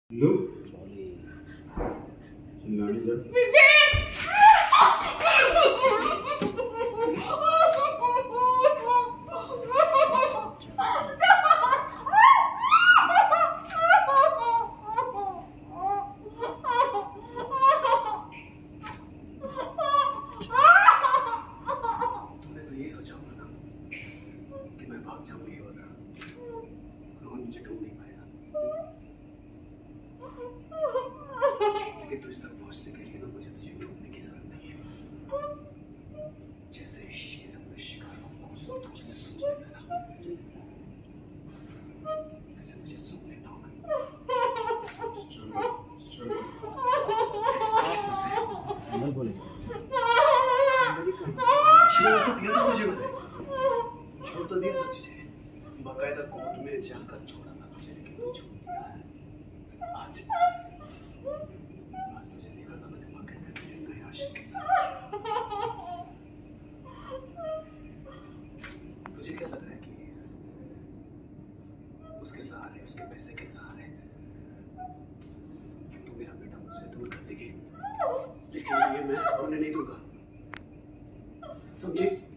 लो चिल्लाने जा। तूने तो यही सोचा होगा ना कि मैं भाग जाऊंगी और रोहन मुझे ढूंढ नहीं पाएगा, लेकिन तू इस तक पहुंचने के लिए ना मुझे तुझे ढूंढने की जरूरत नहीं है। जैसे शेर अपने शिकार को दूर से सुन लेता है ना, वैसे तुझे सुन लेता हूँ मैं। छोड़ तो दिया था तुझे मैंने, छोड़ तो दिया था तुझे, बाकायदा कोर्ट में जाकर छोड़ा था तुझे, लेकिन तू छोड़ दिया है। आज तुझे देखा था मैंने मार्केट में तेरे नए आशिक के साथ। तुझे क्या लग रहा है कि उसके सहारे, उसके पैसे के सहारे तू मेरा बेटा मुझसे दूर कर देगी, लेकिन ये मैं होने नहीं दूंगा, समझी?